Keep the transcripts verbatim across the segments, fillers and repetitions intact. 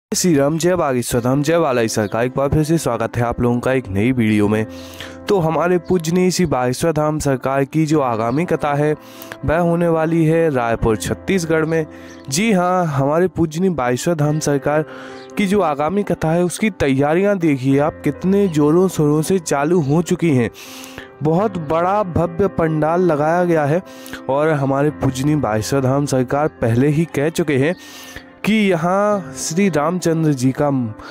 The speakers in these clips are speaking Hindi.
श्री राम, जय बागेश्वर धाम, जय बालाई सरकार। एक बार फिर से स्वागत है आप लोगों का एक नई वीडियो में। तो हमारे पूजनीय श्री बागेश्वर धाम सरकार की जो आगामी कथा है वह होने वाली है रायपुर छत्तीसगढ़ में। जी हाँ, हमारे पूजनीय बागेश्वर धाम सरकार की जो आगामी कथा है उसकी तैयारियां देखिए आप, कितने जोरों शोरों से चालू हो चुकी हैं। बहुत बड़ा भव्य पंडाल लगाया गया है और हमारे पूजनीय बागेश्वर धाम सरकार पहले ही कह चुके हैं कि यहाँ श्री रामचंद्र जी का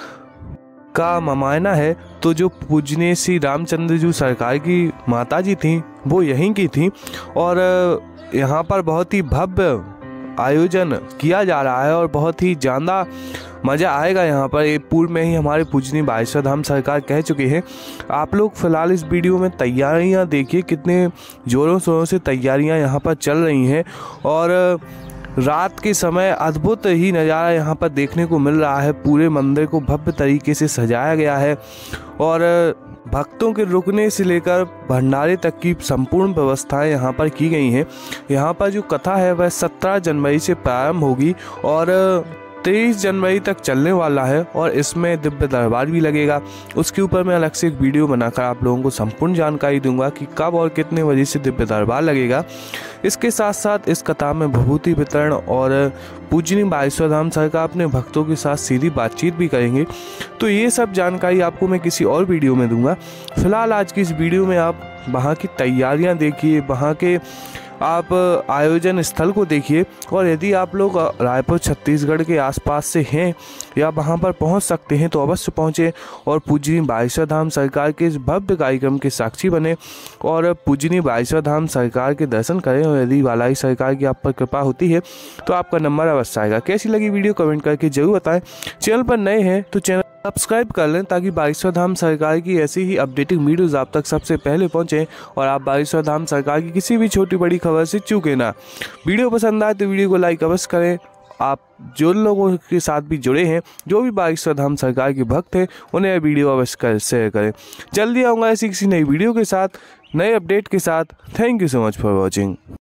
का ममायना है। तो जो पूजनीय श्री रामचंद्र जी सरकार की माता जी थी वो यहीं की थी और यहाँ पर बहुत ही भव्य आयोजन किया जा रहा है और बहुत ही ज़्यादा मज़ा आएगा यहाँ पर। ये पूर्व में ही हमारे पूजनीय बागेश्वर धाम सरकार कह चुके हैं। आप लोग फिलहाल इस वीडियो में तैयारियाँ देखिए, कितने ज़ोरों शोरों से तैयारियाँ यहाँ पर चल रही हैं और रात के समय अद्भुत ही नज़ारा यहाँ पर देखने को मिल रहा है। पूरे मंदिर को भव्य तरीके से सजाया गया है और भक्तों के रुकने से लेकर भंडारे तक की संपूर्ण व्यवस्थाएं यहाँ पर की गई हैं। यहाँ पर जो कथा है वह सत्रह जनवरी से प्रारंभ होगी और तेईस जनवरी तक चलने वाला है और इसमें दिव्य दरबार भी लगेगा। उसके ऊपर मैं अलग से एक वीडियो बनाकर आप लोगों को संपूर्ण जानकारी दूंगा कि कब और कितने बजे से दिव्य दरबार लगेगा। इसके साथ साथ इस कथा में विभूति वितरण और पूजनीय बागेश्वर धाम सरकार अपने भक्तों के साथ सीधी बातचीत भी करेंगे। तो ये सब जानकारी आपको मैं किसी और वीडियो में दूंगा। फिलहाल आज की इस वीडियो में आप वहाँ की तैयारियाँ देखिए, वहाँ के आप आयोजन स्थल को देखिए और यदि आप लोग रायपुर छत्तीसगढ़ के आसपास से हैं या वहां पर पहुंच सकते हैं तो अवश्य पहुंचें और पूजनीय बागेश्वर धाम सरकार के इस भव्य कार्यक्रम के साक्षी बने और पूजनीय बागेश्वर धाम सरकार के दर्शन करें। और यदि बालाई सरकार की आप पर कृपा होती है तो आपका नंबर अवश्य आएगा। कैसी लगी वीडियो कमेंट करके जरूर बताएं। चैनल पर नए हैं तो चैनल सब्सक्राइब कर लें ताकि बागेश्वर धाम सरकार की ऐसी ही अपडेटिंग वीडियोस आप तक सबसे पहले पहुंचें और आप बागेश्वर धाम सरकार की किसी भी छोटी बड़ी खबर से चूके ना। वीडियो पसंद आए तो वीडियो को लाइक अवश्य करें। आप जो लोगों के साथ भी जुड़े हैं, जो भी बागेश्वर धाम सरकार के भक्त हैं, उन्हें वीडियो अवश्य शेयर करें। जल्दी आऊँगा ऐसी किसी नई वीडियो के साथ, नए अपडेट के साथ। Thank you so much for watching.